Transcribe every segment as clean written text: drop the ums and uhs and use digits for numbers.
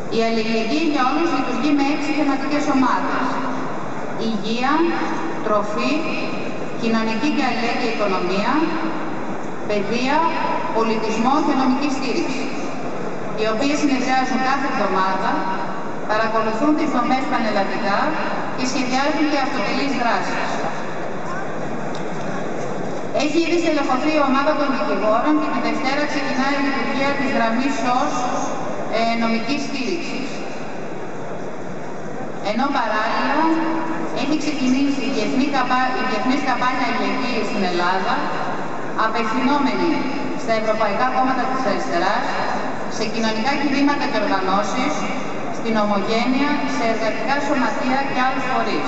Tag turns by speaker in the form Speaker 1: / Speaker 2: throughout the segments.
Speaker 1: Η αλληλεγγύη για όλους λειτουργεί με 6 θεματικές ομάδες. Υγεία, τροφή, κοινωνική και αλληλέγγυη οικονομία, παιδεία, πολιτισμό και νομική στήριξη, οι οποίες συνεδριάζουν κάθε εβδομάδα, παρακολουθούν τις δομές πανελλαδικά και σχεδιάζουν και αυτοτελείς δράσεις. Έχει ήδη στελεχωθεί η ομάδα των δικηγόρων και τη Δευτέρα ξεκινάει η λειτουργία της γραμμής ΣΟΣ νομικής στήριξης. Ενώ παράλληλα έχει ξεκινήσει η διεθνής καμπάνια αλληλεγγύης στην Ελλάδα, απευθυνόμενη στα ευρωπαϊκά κόμματα της αριστεράς, σε κοινωνικά κινήματα και οργανώσεις, στην ομογένεια, σε εργατικά σωματεία και άλλους φορείς.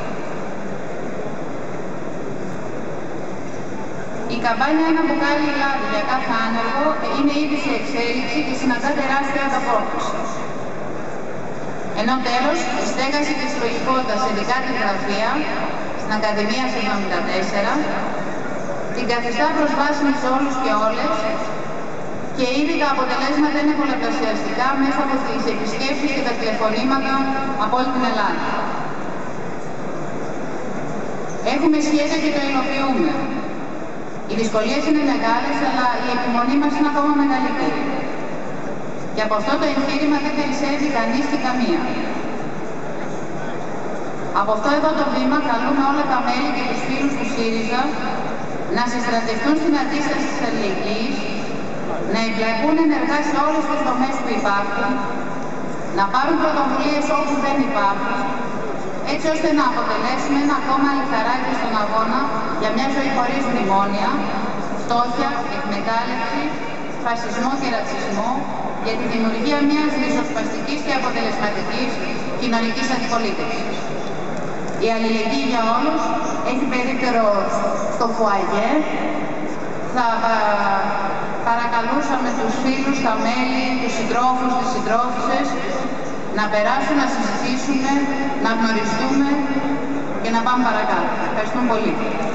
Speaker 1: Η καμπάνια «Ένα μπουκάλι λάδι για κάθε άνεργο» είναι ήδη σε εξέλιξη και συναντά τεράστια ανταπόκριση. Ενώ τέλος, η στέγαση και συλλογικότητα σε δικά τη γραφεία, στην Ακαδημία 74, την καθιστά προσβάσιμη σε όλους και όλες και ήδη τα αποτελέσματα είναι πολλαπλασιαστικά μέσα από τις επισκέψεις και τα τηλεφωνήματα από όλη την Ελλάδα. Έχουμε σχέδιο και το υλοποιούμε. Οι δυσκολίες είναι μεγάλες, αλλά η επιμονή μας είναι ακόμα μεγαλύτερη. Και από αυτό το εγχείρημα δεν περισσεύει κανείς και καμία. Από αυτό εδώ το βήμα καλούμε όλα τα μέλη και τους φίλους του ΣΥΡΙΖΑ να συστρατευτούν στην αντίσταση της αλληλεγγύης, να εμπλακούν ενεργά σε όλες τις δομές που υπάρχουν, να πάρουν πρωτοβουλίες όπου δεν υπάρχουν, έτσι ώστε να αποτελέσουμε ένα ακόμα λιθαράκι στον αγώνα για μια ζωή χωρίς μνημόνια, φτώχεια, εκμετάλλευση, φασισμό και ρατσισμό, για τη δημιουργία μιας ριζοσπαστικής και αποτελεσματικής κοινωνικής αντιπολίτευσης. Η αλληλεγγύη για όλους έχει περίπτερο στο φουαγέ. Θα παρακαλούσαμε τους φίλους, τα μέλη, τους συντρόφους, τις συντρόφισσες να περάσουν, να συζητήσουμε, να γνωριστούμε και να πάμε παρακάτω. Ευχαριστούμε πολύ.